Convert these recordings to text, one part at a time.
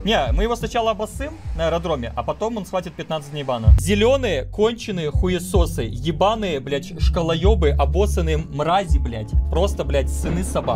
Не, мы его сначала обоссым на аэродроме, а потом он схватит 15 дней бана. Зеленые, конченые хуесосы, ебаные, блядь, шкалоебы, обоссанные мрази, блядь. Просто, блядь, сыны собак.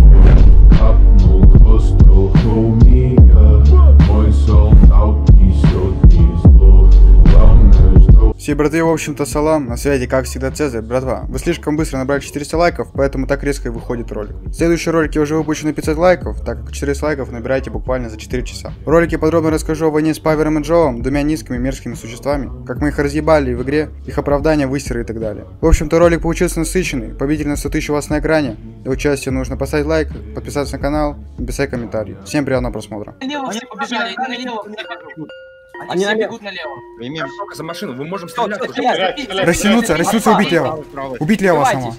Все братья, в общем-то, салам, на связи, как всегда, Цезарь. Братва, вы слишком быстро набрали 400 лайков, поэтому так резко и выходит ролик. В следующем ролике уже выпущу на 500 лайков, так как 400 лайков набираете буквально за 4 часа. В ролике подробно расскажу о войне с Павером и Джоом, двумя низкими мерзкими существами, как мы их разъебали в игре, их оправдания, высеры и так далее. В общем-то, ролик получился насыщенный, победитель на 100 000 у вас на экране. Для участия нужно поставить лайк, подписаться на канал, написать комментарий. Всем приятного просмотра. Они побежали, они налево. Они бегут налево. За машину, мы можем стрелять. Растянуться, убить лево. Убить лево самого.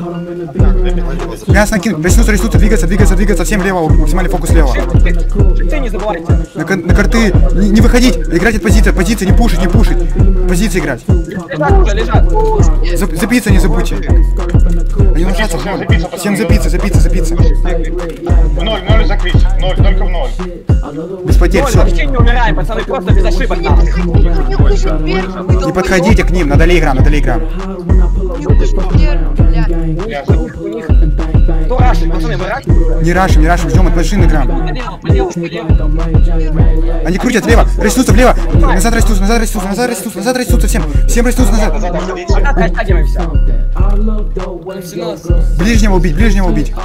Мясо накинуть, растянуться, двигаться, всем лево, максимальный фокус лево. Не забывайте. На карты не выходить, играть от позиции, не пушить. Позиции играть. Запиться не забудьте. Они ложатся. Всем запиться. В ноль закрыть, только в ноль. Без потерь, все. Не умираем, пацаны, просто без ошибок. Не подходите к ним, надо ли игра. Кто рашит, пацаны, вы рашите? Не рашим, ждем от машины играем. Они крутят влево, растянутся влево, назад растянутся, всем растянутся назад. Ближнего убить.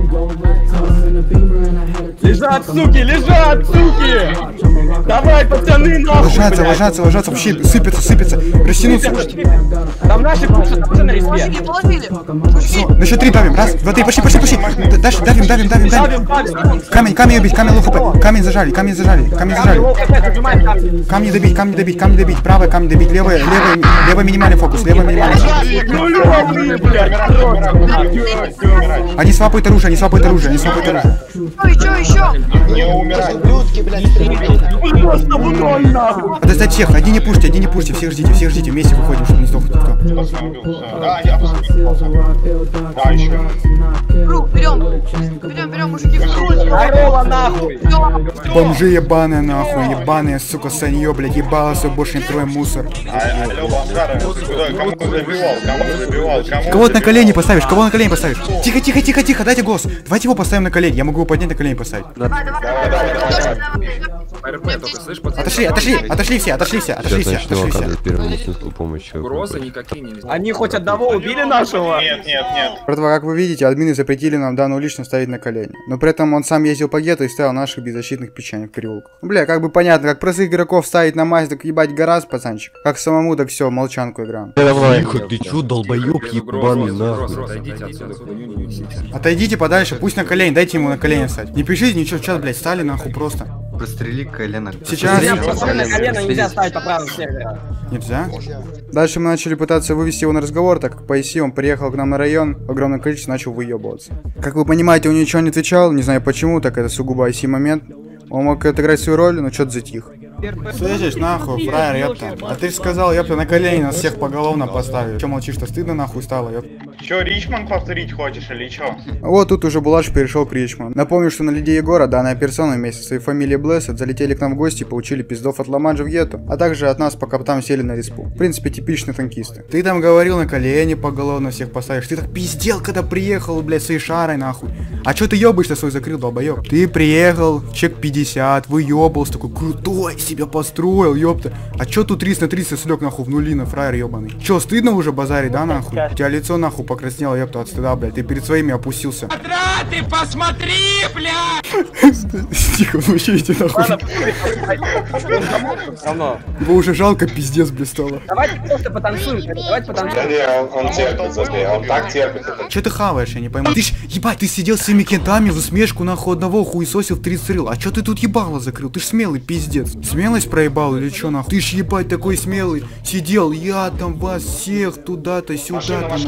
Лежат, суки! Давай, пацаны, нахуй! Ложатся, вообще сыпятся, растянутся. Там наши пушат, уже на респе. На счет 3 давим, раз, два, три, пошли. Дальше, давим. Камень убить, камень лохопать, камень зажали. Камни добить, правый камень добить, левый минимальный фокус, Они свапают оружие. Что еще? Не умирай. Подождать всех, одни не пушьте, всех ждите, вместе выходим, чтобы не сдохнуть никто. Да, еще. Берем, мужики, Здорово, нахуй! Бомжи ебаные, сука, санье, блядь, ебалось, больше не троем мусор. Кому забивал? Кого на колени поставишь? Тихо, дайте голос. Давайте его поставим на колени, я могу его поднять на колени поставить. Отошли все. Угрозы никакие нельзя. Они хоть одного убили нашего? Нет. Братва, как вы видите, админы запретили нам данную личность ставить на колени. Но при этом он сам ездил по гетто и ставил наших беззащитных печенек в переулках. Бля, как бы понятно, как простых игроков ставить на мазь, так ебать гараж, пацанчик. Как самому, так все, молчанку играем. Ты чё, долбоёб ебаный, нахуй. Отойдите подальше, пусть на колени, дайте ему на колени встать. Не пишите ничего, сейчас, блядь, стали нахуй просто. Прострели колено. Сейчас. На колено нельзя ставить по правилам сервера. Нельзя? Дальше мы начали пытаться вывести его на разговор, так как по IC он приехал к нам на район, в огромном количестве начал выебываться. Как вы понимаете, он ничего не отвечал, не знаю почему, так это сугубо IC момент. Он мог отыграть свою роль, но что-то затих. Слышишь, нахуй, фраер, ёпта. А ты ж сказал, ёпта, на колени нас всех поголовно поставить. Чё молчишь-то, стыдно нахуй стало, ёпта. Чё, Ричмонд повторить хочешь или чё? Вот тут уже Булаш перешел к Ричмонд. Напомню, что на Лиде Егора данная персона вместе со своей фамилией Блэссет залетели к нам в гости и получили пиздов от Ламанджа в гетто, а также от нас по коптам сели на респу. В принципе, типичные танкисты. Ты там говорил, на колени поголовно всех поставишь. Ты так пиздел, когда приехал, блядь, своей шарой, нахуй. А чё ты ёбаешься свой закрыл, долбоёб? Ты приехал, чек 50, выёбался, такой крутой себя построил, ёпта. А чё тут 300 на 300 слег, нахуй, в нулина, фраер ёбаный? Чё, стыдно уже базарить, да, нахуй? У тебя лицо, нахуй, покраснело, ёпта, от стыда, блядь. Ты перед своими опустился. Ты посмотри, блядь! Тихо, мучите, нахуй. Его уже жалко, пиздец, блядь, стало. Давайте просто потанцуем, Да не, он терпит, забей, он так терпит. Чё ты хаваешь, я не пойму. Ты ж, ебать, ты сидел с всеми кентами в усмешку, нахуй, одного хуесосил в 30 рыл. А чё ты тут ебало закрыл? Ты ж смелый, пиздец. Смелость проебал или чё, нахуй? Ты ж, ебать, такой смелый. Сидел, я там вас всех туда-то, сюда-то, нахуй. Только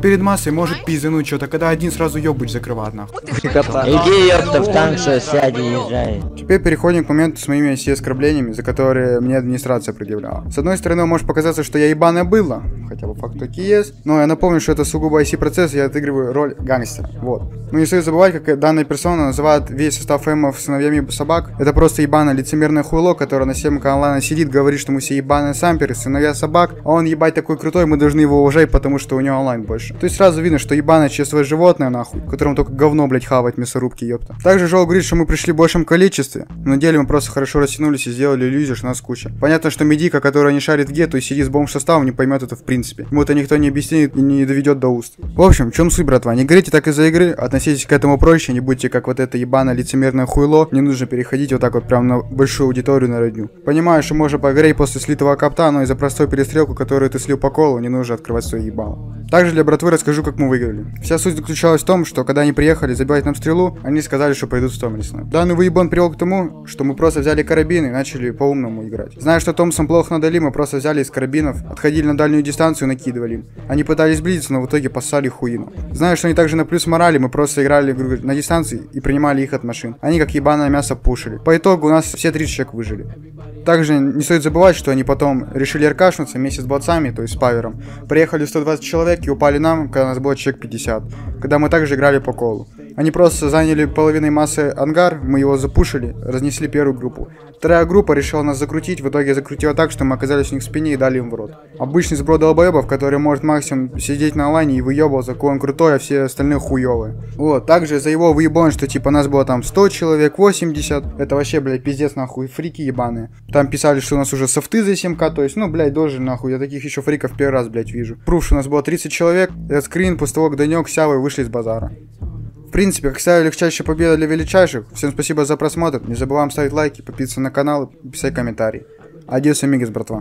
перед массой может пиздануть что-то, когда один сразу ёбуть закрывает нахуй. Иди, ёпта, в танк сядь и езжай. Теперь переходим к моменту с моими оскорблениями, за которые мне администрация предъявляла. С одной стороны, может показаться, что я ебаное было, хотя бы факт таки есть, но я напомню, что это сугубо IC-процесс, я отыгрываю роль гангстера, вот. Но не стоит забывать, как данная персона называет весь состав ФМов сыновьями собак. Это просто ебаное лицемерное хуйло, которое на 7 онлайна сидит, говорит, что мы все ебаные самперы, сыновья собак, а он ебать такой крутой, мы должны его уважать, потому что у него онлайн больше. То есть сразу видно, что ебаное честное животное, нахуй, которому только говно, блять, хавать в мясорубке, ёпта. Также Жоу говорит, что мы пришли в большем количестве, но на деле мы просто хорошо растянулись и сделали иллюзию, что нас куча. Понятно, что медика, которая не шарит в гетто и сидит с бомж-составом, не поймет это в принципе. Ему это никто не объяснит и не доведет до уст. В общем, в чем суть, братва? Не говорите так из-за игры, относитесь к этому проще, не будьте как вот это ебаное лицемерное хуйло, не нужно переходить вот так вот прям на большую аудиторию на родню. Понимаю, что можно погореть после слитого капта, но из-за простой перестрелку, которую ты слил по колу, не нужно открывать свое ебало. Также для братвы расскажу, как мы выиграли. Вся суть заключалась в том, что когда они приехали забивать нам стрелу, они сказали, что пойдут в Томлисон. Данный выебон привел к тому, что мы просто взяли карабины и начали по-умному играть. Зная, что Томпсон плохо надали, мы просто взяли из карабинов, отходили на дальнюю дистанцию и накидывали им. Они пытались близиться, но в итоге поссали хуину. Зная, что они также на плюс морали, мы просто играли на дистанции и принимали их от машин. Они как ебаное мясо пушили. По итогу у нас все 30 человек выжили. Также не стоит забывать, что они потом решили аркашнуться вместе с бойцами, то есть с павером. Приехали 120 человек и упали нам, когда у нас было человек 50. Когда мы также играли по колу. Они просто заняли половиной массы ангар, мы его запушили, разнесли первую группу. Вторая группа решила нас закрутить, в итоге закрутила так, что мы оказались у них в спине и дали им в рот. Обычный сброд долбоебов, который может максимум сидеть на онлайне и выебываться, какой он крутой, а все остальные хуёвые. Вот, также за его выебон, что типа нас было там 100 человек, 80, это вообще, блядь, пиздец нахуй, фрики ебаные. Там писали, что у нас уже софты за 7к, то есть, ну, блядь, дожили нахуй, я таких еще фриков первый раз, блядь, вижу. Пруф, что у нас было 30 человек, этот скрин, после того, как Данек, Сявы вышли из базара. В принципе, как ставили легчайшая победа для величайших. Всем спасибо за просмотр. Не забываем ставить лайки, подписываться на канал и писать комментарии. Адьос, амигос, братва.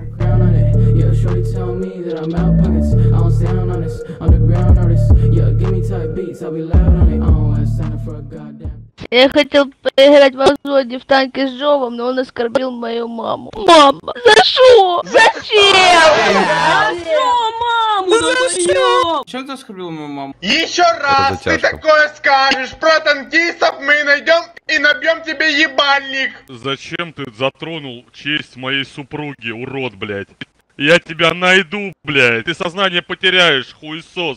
Я хотел поиграть в Озоне в танке с Джовом, но он оскорбил мою маму. Мама, за что? Зачем? Зачем? Чем ты оскорбил мою маму? Еще раз ты такое скажешь про танкистов, мы найдем и набьем тебе ебальник. Зачем ты затронул честь моей супруги, урод, блядь? Я тебя найду, блядь. Ты сознание потеряешь, хуесос.